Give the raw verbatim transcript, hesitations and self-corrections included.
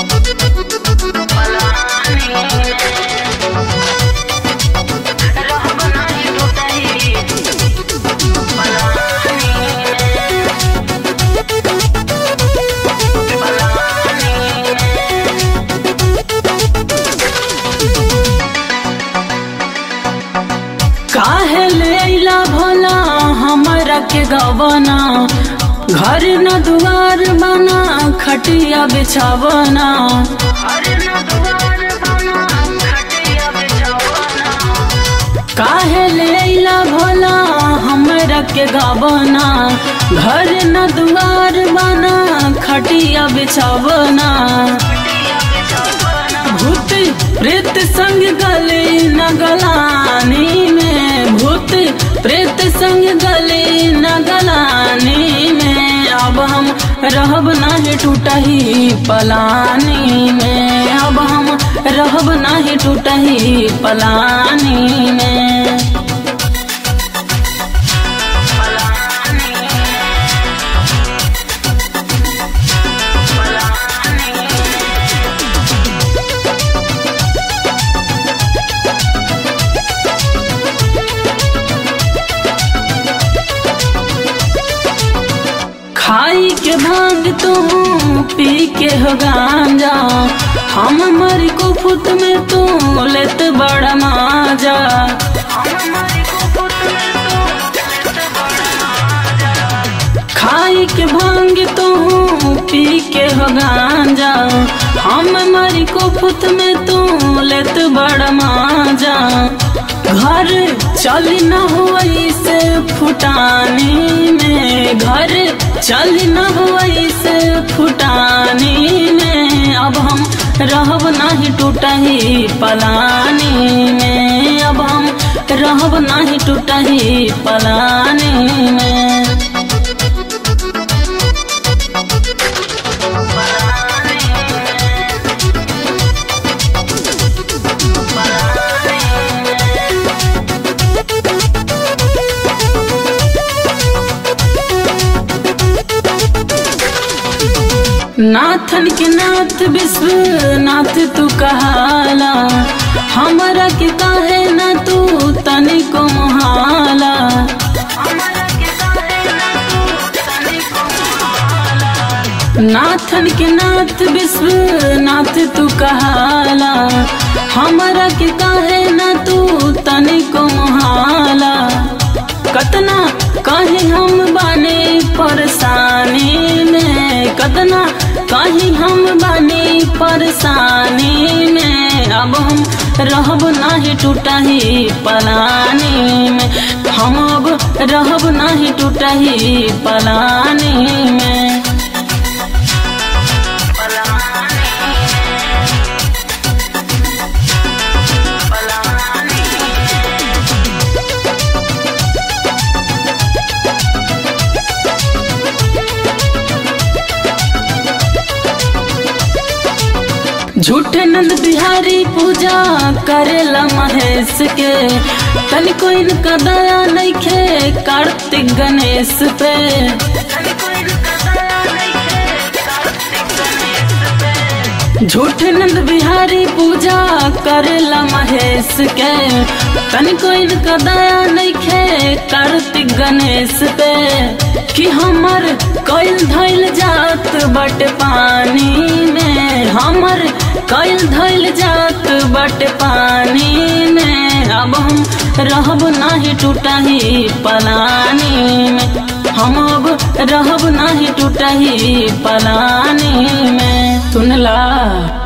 काहे लेला भोला हमरा के गवना, घर न दुआर बना खटिया बिछावना। काहे लेला भोला हमरा के गवना, घर न दुआर बना खटिया बिछावना। भूत प्रेत संग गले न गलानी में, भूत प्रेत संग गले न गलानी में। अब हम रहब नहीं टूटही पलानी में, अब हम रहब नहीं टूटही पलानी में। खाई के भांग तू पी के हो गांजा, हम मरी को फुट में तू लेत बड़ा माजा। खाई के भांग तू पी के हो गांजा, हम मरी को फुट में तू लेत बड़ा माजा। घर चली न हुई से फुटानी में, घर चली न हुई से फुटानी में। अब हम रहब नहीं टूटही पलानी में, अब हम रहब नहीं टूटही पलानी में। नाथन के नाथ विश्वनाथ तू कहाला, हमरा के काहे न तू तनिको मोहाला। नाथन के नाथ विश्वनाथ तू कहाला, हमरा के काहे न तू तनिको मोहाला। कतना कहीं हम बाने परेशानी में, कतना कहीं हम बानी परेशानी में। अब हम रहब नहीं टूटही पलानी में, हम अब रहब नहीं टूटही पलानी में। झूठे नंद बिहारी पूजा करेला महेश के, तनिको इनका दया नइखे कार्तिक गणेश पे। झूठे नंद बिहारी पूजा करेला महेश के, तनिको इनका दया नइखे कार्तिक गणेश पे। कि हमर कइल धइल जात बट पानी में, हमर कइल धइल जात बट पानी में। अब हम रहब नहीं टूटही पलानी में, हम अब रहब नहीं टूटही पलानी में। सुनला।